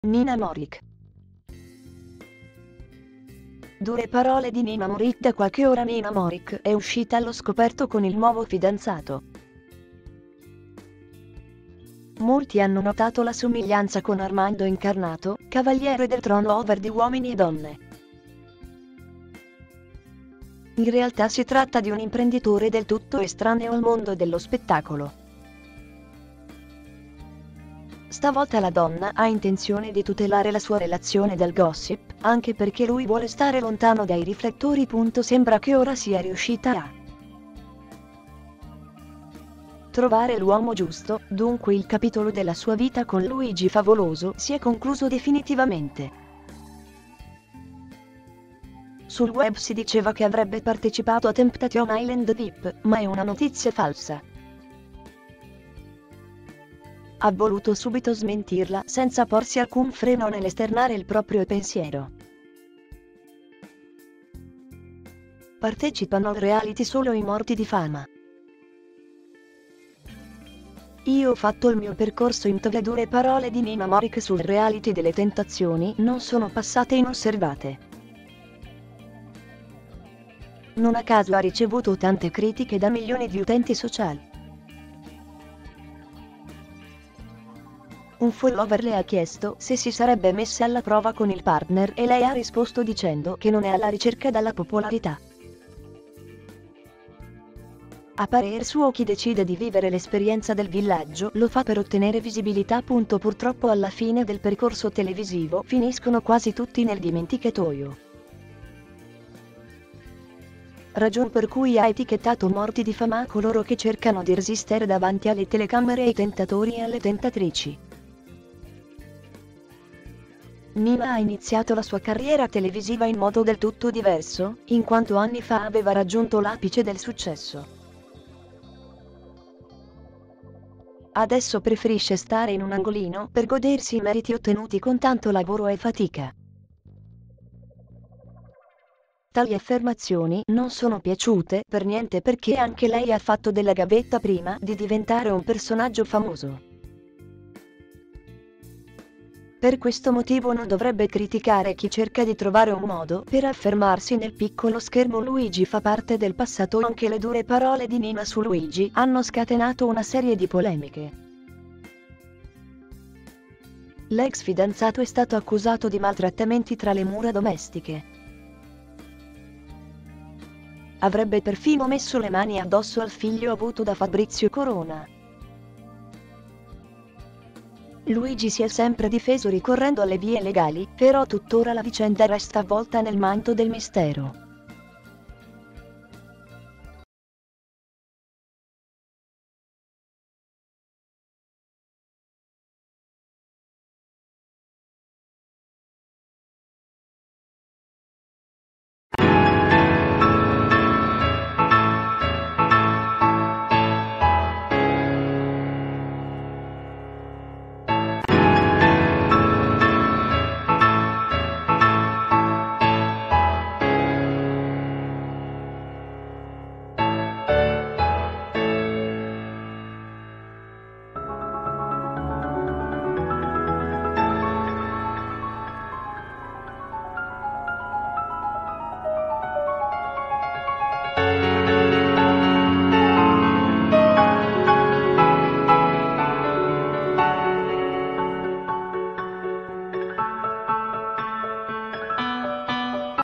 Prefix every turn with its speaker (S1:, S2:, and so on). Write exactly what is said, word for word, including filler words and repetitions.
S1: Nina Moric. Dure parole di Nina Moric. Da qualche ora Nina Moric è uscita allo scoperto con il nuovo fidanzato. Molti hanno notato la somiglianza con Armando Incarnato, cavaliere del trono over di Uomini e Donne. In realtà si tratta di un imprenditore del tutto estraneo al mondo dello spettacolo. Stavolta la donna ha intenzione di tutelare la sua relazione dal gossip, anche perché lui vuole stare lontano dai riflettori. Sembra che ora sia riuscita a trovare l'uomo giusto, dunque il capitolo della sua vita con Luigi Favoloso si è concluso definitivamente. Sul web si diceva che avrebbe partecipato a Temptation Island V I P, ma è una notizia falsa. Ha voluto subito smentirla, senza porsi alcun freno nell'esternare il proprio pensiero. Partecipano al reality solo i morti di fama. Io ho fatto il mio percorso in T V. Le dure parole di Nina Moric sul reality delle tentazioni non sono passate inosservate. Non a caso ha ricevuto tante critiche da milioni di utenti social. Un follower le ha chiesto se si sarebbe messa alla prova con il partner e lei ha risposto dicendo che non è alla ricerca della popolarità. A parer suo, chi decide di vivere l'esperienza del villaggio lo fa per ottenere visibilità. Purtroppo alla fine del percorso televisivo finiscono quasi tutti nel dimenticatoio. Ragion per cui ha etichettato morti di fama coloro che cercano di resistere davanti alle telecamere, ai tentatori e alle tentatrici. Nina ha iniziato la sua carriera televisiva in modo del tutto diverso, in quanto anni fa aveva raggiunto l'apice del successo. Adesso preferisce stare in un angolino per godersi i meriti ottenuti con tanto lavoro e fatica. Tali affermazioni non sono piaciute per niente, perché anche lei ha fatto della gavetta prima di diventare un personaggio famoso. Per questo motivo non dovrebbe criticare chi cerca di trovare un modo per affermarsi nel piccolo schermo. Luigi fa parte del passato. Anche le dure parole di Nina su Luigi hanno scatenato una serie di polemiche. L'ex fidanzato è stato accusato di maltrattamenti tra le mura domestiche. Avrebbe perfino messo le mani addosso al figlio avuto da Fabrizio Corona. Luigi si è sempre difeso ricorrendo alle vie legali, però tuttora la vicenda resta avvolta nel manto del mistero.